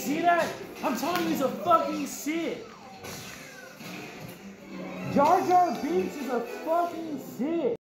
see that? I'm telling you, he's a fucking Sith. Jar Jar Binks is a fucking Sith.